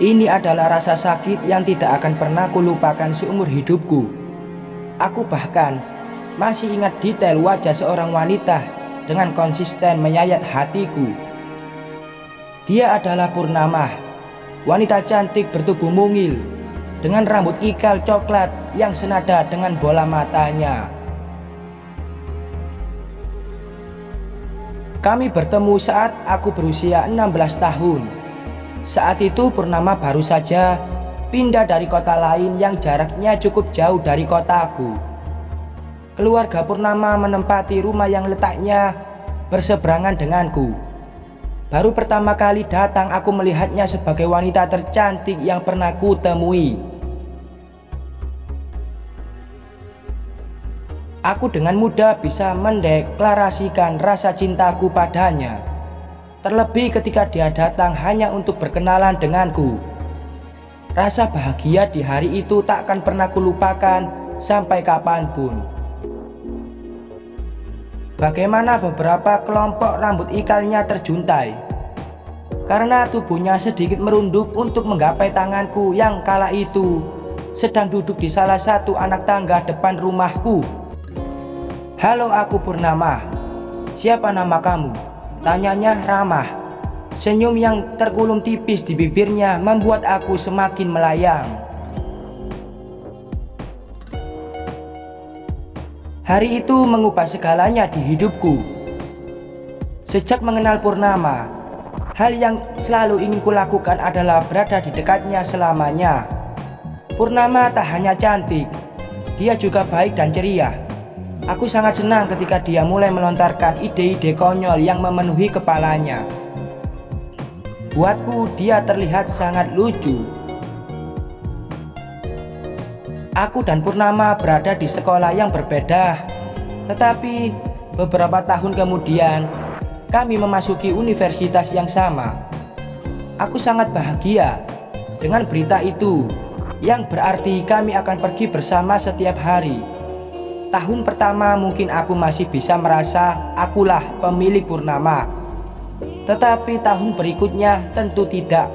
Ini adalah rasa sakit yang tidak akan pernah kulupakan seumur hidupku. Aku bahkan masih ingat detail wajah seorang wanita dengan konsisten menyayat hatiku. Dia adalah Purnama, wanita cantik bertubuh mungil dengan rambut ikal coklat yang senada dengan bola matanya. Kami bertemu saat aku berusia 16 tahun. Saat itu Purnama baru saja pindah dari kota lain yang jaraknya cukup jauh dari kotaku. Keluarga Purnama menempati rumah yang letaknya berseberangan denganku. Baru pertama kali datang aku melihatnya sebagai wanita tercantik yang pernah kutemui. Aku dengan mudah bisa mendeklarasikan rasa cintaku padanya. Terlebih ketika dia datang hanya untuk berkenalan denganku. Rasa bahagia di hari itu tak akan pernah kulupakan sampai kapanpun. Bagaimana beberapa kelompok rambut ikalnya terjuntai karena tubuhnya sedikit merunduk untuk menggapai tanganku yang kala itu sedang duduk di salah satu anak tangga depan rumahku. "Halo, aku Purnama. Siapa nama kamu?" tanyanya ramah. Senyum yang terkulum tipis di bibirnya membuat aku semakin melayang. Hari itu mengubah segalanya di hidupku. Sejak mengenal Purnama, hal yang selalu ingin kulakukan adalah berada di dekatnya selamanya. Purnama tak hanya cantik, dia juga baik dan ceria. Aku sangat senang ketika dia mulai melontarkan ide-ide konyol yang memenuhi kepalanya. Buatku dia terlihat sangat lucu. Aku dan Purnama berada di sekolah yang berbeda, tetapi beberapa tahun kemudian kami memasuki universitas yang sama. Aku sangat bahagia dengan berita itu, yang berarti kami akan pergi bersama setiap hari. Tahun pertama mungkin aku masih bisa merasa akulah pemilik Purnama, tetapi tahun berikutnya tentu tidak.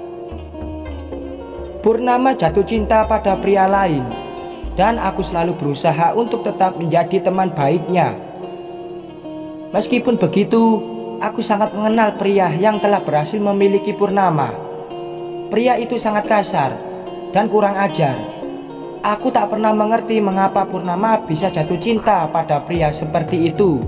Purnama jatuh cinta pada pria lain, dan aku selalu berusaha untuk tetap menjadi teman baiknya. Meskipun begitu, aku sangat mengenal pria yang telah berhasil memiliki Purnama. Pria itu sangat kasar dan kurang ajar. Aku tak pernah mengerti mengapa Purnama bisa jatuh cinta pada pria seperti itu.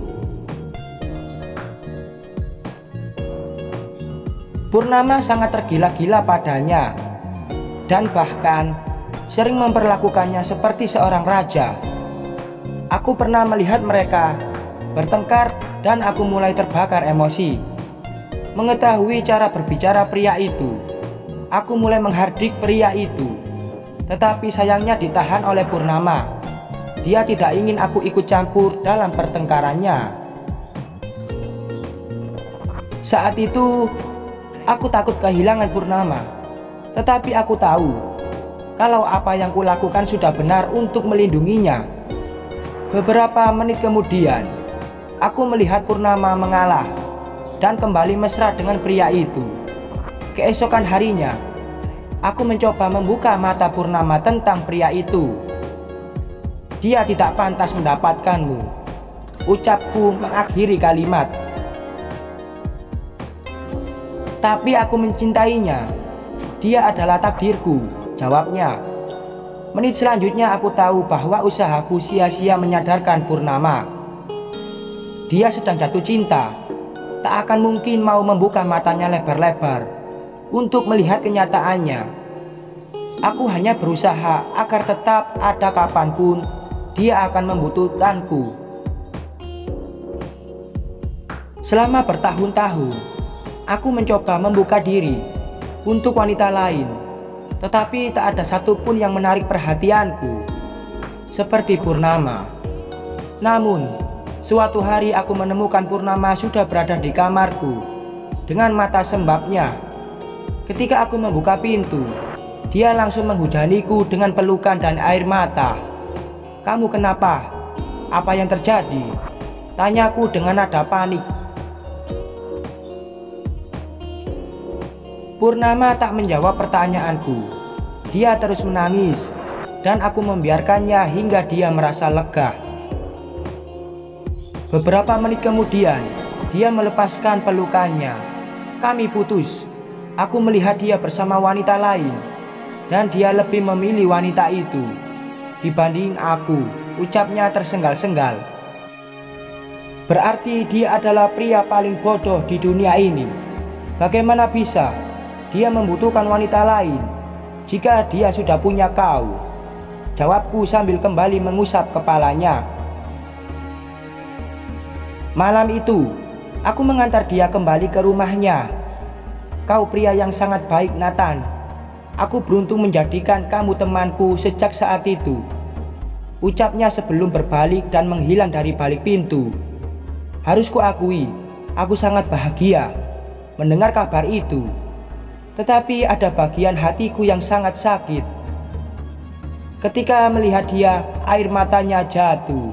Purnama sangat tergila-gila padanya, dan bahkan sering memperlakukannya seperti seorang raja. Aku pernah melihat mereka bertengkar dan aku mulai terbakar emosi. Mengetahui cara berbicara pria itu, aku mulai menghardik pria itu. Tetapi sayangnya ditahan oleh Purnama. Dia tidak ingin aku ikut campur dalam pertengkarannya. Saat itu aku takut kehilangan Purnama. Tetapi aku tahu kalau apa yang kulakukan sudah benar untuk melindunginya. Beberapa menit kemudian aku melihat Purnama mengalah dan kembali mesra dengan pria itu. Keesokan harinya aku mencoba membuka mata Purnama tentang pria itu. "Dia tidak pantas mendapatkanmu," ucapku mengakhiri kalimat. "Tapi aku mencintainya. Dia adalah takdirku," jawabnya. Menit selanjutnya aku tahu bahwa usahaku sia-sia menyadarkan Purnama. Dia sedang jatuh cinta. Tak akan mungkin mau membuka matanya lebar-lebar untuk melihat kenyataannya. Aku hanya berusaha agar tetap ada kapanpun dia akan membutuhkanku. Selama bertahun-tahun, aku mencoba membuka diri untuk wanita lain, tetapi tak ada satupun yang menarik perhatianku seperti Purnama. Namun, suatu hari aku menemukan Purnama sudah berada di kamarku dengan mata sembabnya. Ketika aku membuka pintu, dia langsung menghujaniku dengan pelukan dan air mata. "Kamu kenapa? Apa yang terjadi?" tanyaku dengan nada panik. Purnama tak menjawab pertanyaanku. Dia terus menangis dan aku membiarkannya hingga dia merasa lega. Beberapa menit kemudian, dia melepaskan pelukannya. Kami putus. Aku melihat dia bersama wanita lain dan dia lebih memilih wanita itu dibanding aku, ucapnya tersenggal-senggal. Berarti dia adalah pria paling bodoh di dunia ini. Bagaimana bisa dia membutuhkan wanita lain jika dia sudah punya kau? Jawabku sambil kembali mengusap kepalanya. Malam itu, aku mengantar dia kembali ke rumahnya. Kau pria yang sangat baik, Nathan. Aku beruntung menjadikan kamu temanku sejak saat itu, ucapnya sebelum berbalik dan menghilang dari balik pintu. Harus kuakui, aku sangat bahagia mendengar kabar itu. Tetapi ada bagian hatiku yang sangat sakit ketika melihat dia, air matanya jatuh.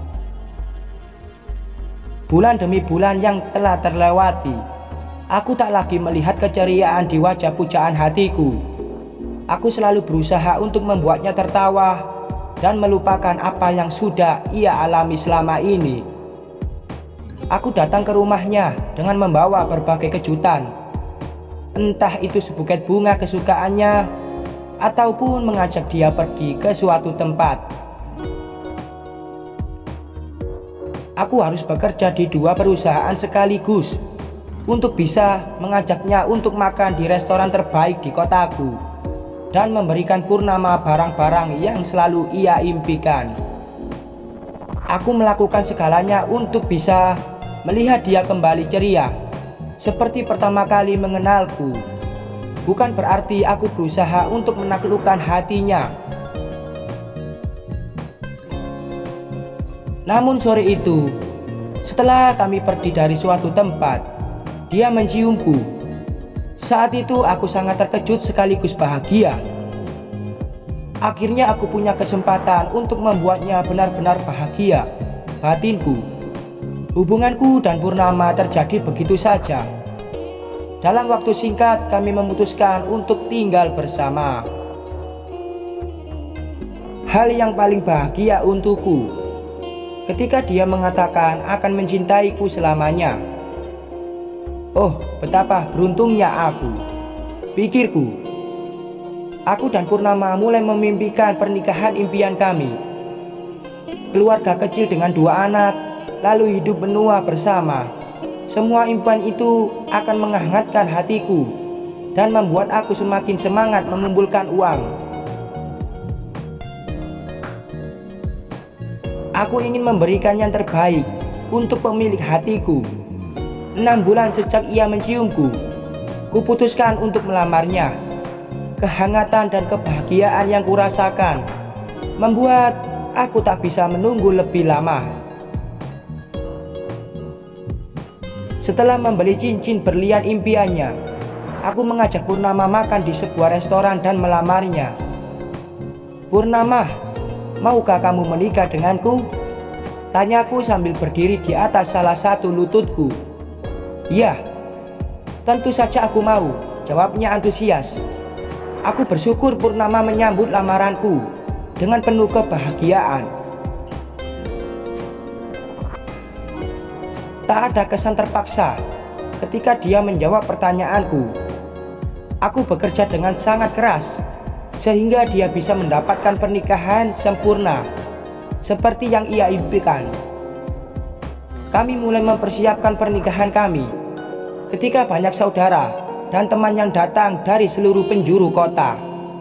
Bulan demi bulan yang telah terlewati, aku tak lagi melihat keceriaan di wajah pujaan hatiku. Aku selalu berusaha untuk membuatnya tertawa dan melupakan apa yang sudah ia alami selama ini. Aku datang ke rumahnya dengan membawa berbagai kejutan. Entah itu sebuket bunga kesukaannya ataupun mengajak dia pergi ke suatu tempat. Aku harus bekerja di 2 perusahaan sekaligus untuk bisa mengajaknya untuk makan di restoran terbaik di kotaku dan memberikan Purnama barang-barang yang selalu ia impikan. Aku melakukan segalanya untuk bisa melihat dia kembali ceria seperti pertama kali mengenalku. Bukan berarti aku berusaha untuk menaklukkan hatinya. Namun sore itu, setelah kami pergi dari suatu tempat, dia menciumku. Saat itu aku sangat terkejut sekaligus bahagia. Akhirnya aku punya kesempatan untuk membuatnya benar-benar bahagia. Batinku, hubunganku dan Purnama terjadi begitu saja. Dalam waktu singkat kami memutuskan untuk tinggal bersama. Hal yang paling bahagia untukku ketika dia mengatakan akan mencintaiku selamanya. Oh, betapa beruntungnya aku, pikirku. Aku dan Purnama mulai memimpikan pernikahan impian kami. Keluarga kecil dengan 2 anak, lalu hidup menua bersama. Semua impian itu akan menghangatkan hatiku dan membuat aku semakin semangat mengumpulkan uang. Aku ingin memberikan yang terbaik untuk pemilik hatiku. 6 bulan sejak ia menciumku, kuputuskan untuk melamarnya. Kehangatan dan kebahagiaan yang kurasakan membuat aku tak bisa menunggu lebih lama. Setelah membeli cincin berlian impiannya, aku mengajak Purnama makan di sebuah restoran dan melamarnya. Purnama, maukah kamu menikah denganku? Tanyaku sambil berdiri di atas salah satu lututku. Ya, tentu saja aku mau, jawabnya antusias. Aku bersyukur Purnama menyambut lamaranku dengan penuh kebahagiaan. Tak ada kesan terpaksa ketika dia menjawab pertanyaanku. Aku bekerja dengan sangat keras sehingga dia bisa mendapatkan pernikahan sempurna seperti yang ia impikan. Kami mulai mempersiapkan pernikahan kami ketika banyak saudara dan teman yang datang dari seluruh penjuru kota.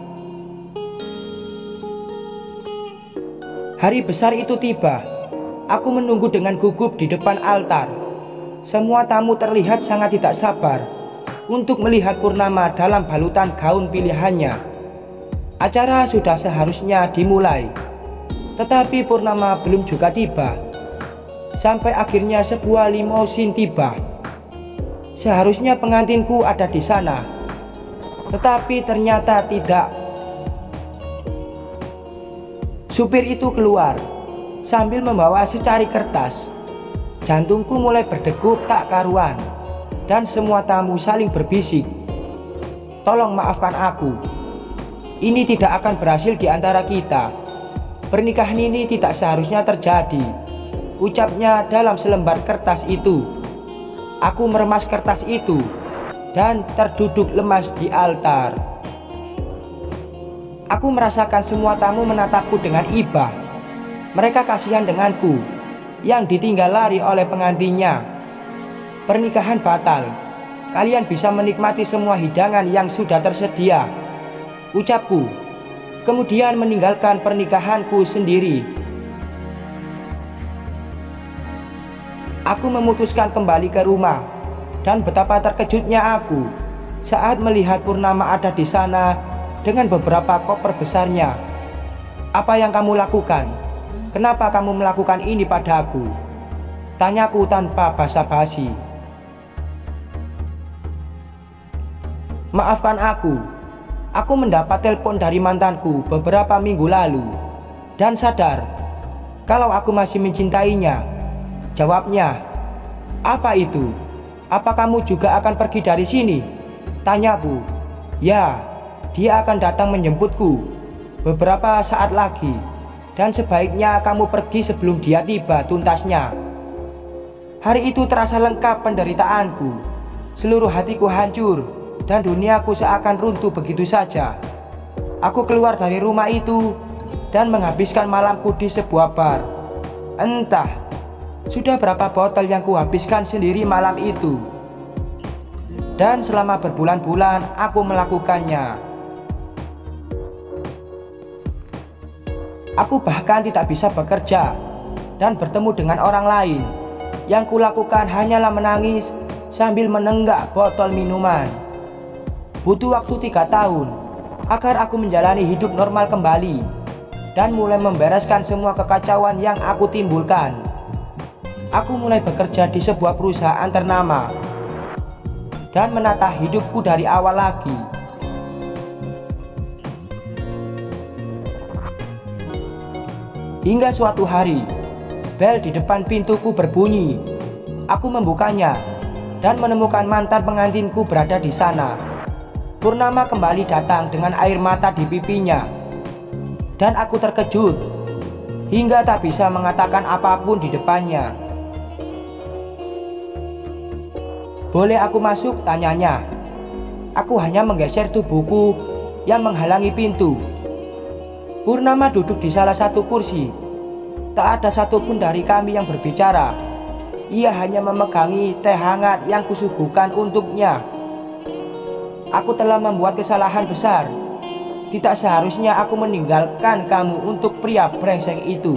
Hari besar itu tiba. Aku menunggu dengan gugup di depan altar. Semua tamu terlihat sangat tidak sabar untuk melihat Purnama dalam balutan gaun pilihannya. Acara sudah seharusnya dimulai, tetapi Purnama belum juga tiba. Sampai akhirnya sebuah limousin tiba. Seharusnya pengantinku ada di sana, tetapi ternyata tidak. Supir itu keluar sambil membawa secari kertas. Jantungku mulai berdegup tak karuan dan semua tamu saling berbisik. Tolong maafkan aku. Ini tidak akan berhasil di antara kita. Pernikahan ini tidak seharusnya terjadi, ucapnya dalam selembar kertas itu. Aku meremas kertas itu dan terduduk lemas di altar. Aku merasakan semua tamu menatapku dengan iba. Mereka kasihan denganku yang ditinggal lari oleh pengantinnya. Pernikahan batal. Kalian bisa menikmati semua hidangan yang sudah tersedia, ucapku, kemudian meninggalkan pernikahanku sendiri. Aku memutuskan kembali ke rumah, dan betapa terkejutnya aku saat melihat Purnama ada di sana dengan beberapa koper besarnya. Apa yang kamu lakukan? Kenapa kamu melakukan ini padaku? Tanyaku tanpa basa-basi. Maafkan aku. Aku mendapat telepon dari mantanku beberapa minggu lalu dan sadar kalau aku masih mencintainya. Jawabnya, apa itu? Apa kamu juga akan pergi dari sini? Tanyaku. Ya, dia akan datang menjemputku beberapa saat lagi, dan sebaiknya kamu pergi sebelum dia tiba tuntasnya. Hari itu terasa lengkap penderitaanku. Seluruh hatiku hancur dan duniaku seakan runtuh begitu saja. Aku keluar dari rumah itu dan menghabiskan malamku di sebuah bar. Entah sudah berapa botol yang kuhabiskan sendiri malam itu. Dan selama berbulan-bulan aku melakukannya. Aku bahkan tidak bisa bekerja dan bertemu dengan orang lain. Yang kulakukan hanyalah menangis sambil menenggak botol minuman. Butuh waktu 3 tahun agar aku menjalani hidup normal kembali dan mulai membereskan semua kekacauan yang aku timbulkan. Aku mulai bekerja di sebuah perusahaan ternama dan menata hidupku dari awal lagi. Hingga suatu hari, bel di depan pintuku berbunyi. Aku membukanya dan menemukan mantan pengantinku berada di sana. Purnama kembali datang dengan air mata di pipinya, dan aku terkejut hingga tak bisa mengatakan apapun di depannya. Boleh aku masuk? Tanyanya. Aku hanya menggeser tubuhku yang menghalangi pintu. Purnama duduk di salah satu kursi. Tak ada satupun dari kami yang berbicara. Ia hanya memegangi teh hangat yang kusuguhkan untuknya. Aku telah membuat kesalahan besar. Tidak seharusnya aku meninggalkan kamu untuk pria brengsek itu.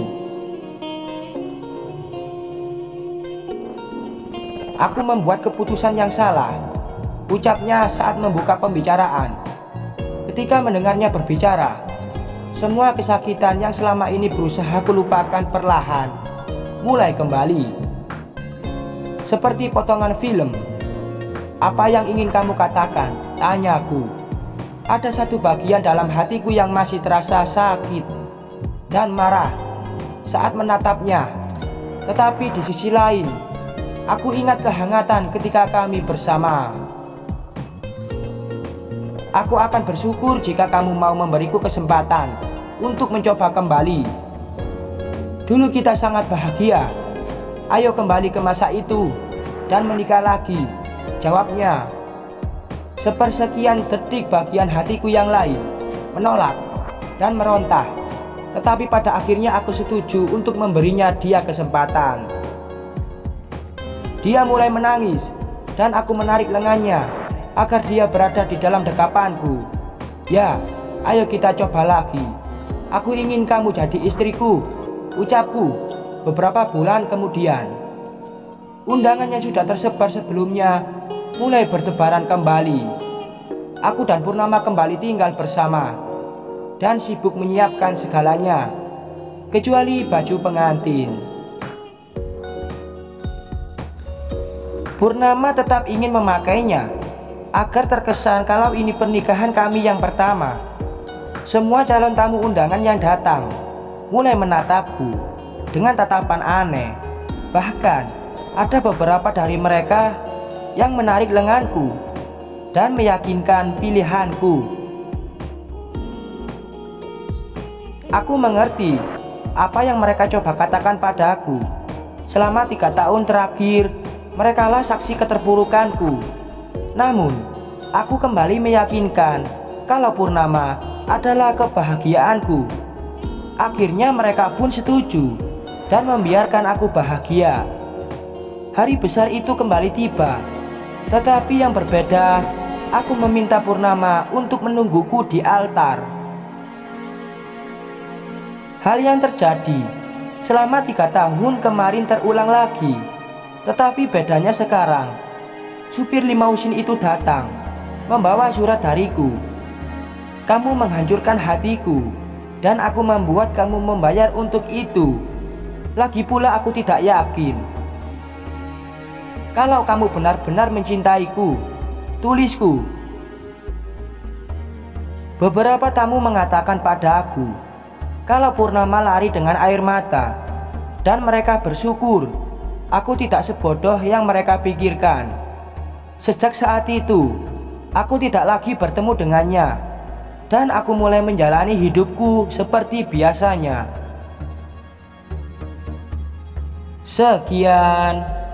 Aku membuat keputusan yang salah, ucapnya saat membuka pembicaraan. Ketika mendengarnya berbicara, semua kesakitan yang selama ini berusaha kulupakan perlahan mulai kembali. Seperti potongan film. Apa yang ingin kamu katakan? Tanyaku. Ada satu bagian dalam hatiku yang masih terasa sakit dan marah saat menatapnya. Tetapi di sisi lain, aku ingat kehangatan ketika kami bersama. Aku akan bersyukur jika kamu mau memberiku kesempatan untuk mencoba kembali. Dulu kita sangat bahagia. Ayo kembali ke masa itu dan menikah lagi. Jawabnya. Sepersekian detik bagian hatiku yang lain menolak dan meronta. Tetapi pada akhirnya aku setuju untuk memberinya dia kesempatan. Dia mulai menangis dan aku menarik lengannya agar dia berada di dalam dekapanku. Ya, ayo kita coba lagi. Aku ingin kamu jadi istriku, ucapku beberapa bulan kemudian. Undangan yang sudah tersebar sebelumnya mulai bertebaran kembali. Aku dan Purnama kembali tinggal bersama dan sibuk menyiapkan segalanya, kecuali baju pengantin. Purnama tetap ingin memakainya agar terkesan kalau ini pernikahan kami yang pertama. Semua calon tamu undangan yang datang mulai menatapku dengan tatapan aneh. Bahkan ada beberapa dari mereka yang menarik lenganku dan meyakinkan pilihanku. Aku mengerti apa yang mereka coba katakan padaku. Selama 3 tahun terakhir, merekalah saksi keterpurukanku. Namun, aku kembali meyakinkan kalau Purnama adalah kebahagiaanku. Akhirnya mereka pun setuju dan membiarkan aku bahagia. Hari besar itu kembali tiba, tetapi yang berbeda, aku meminta Purnama untuk menungguku di altar. Hal yang terjadi selama 3 tahun kemarin terulang lagi, tetapi bedanya sekarang, supir limausin itu datang, membawa surat dariku. Kamu menghancurkan hatiku, dan aku membuat kamu membayar untuk itu. Lagi pula aku tidak yakin kalau kamu benar-benar mencintaiku. Tulisku. Beberapa tamu mengatakan padaku kalau Purnama lari dengan air mata, dan mereka bersyukur aku tidak sebodoh yang mereka pikirkan. Sejak saat itu, aku tidak lagi bertemu dengannya, dan aku mulai menjalani hidupku seperti biasanya. Sekian.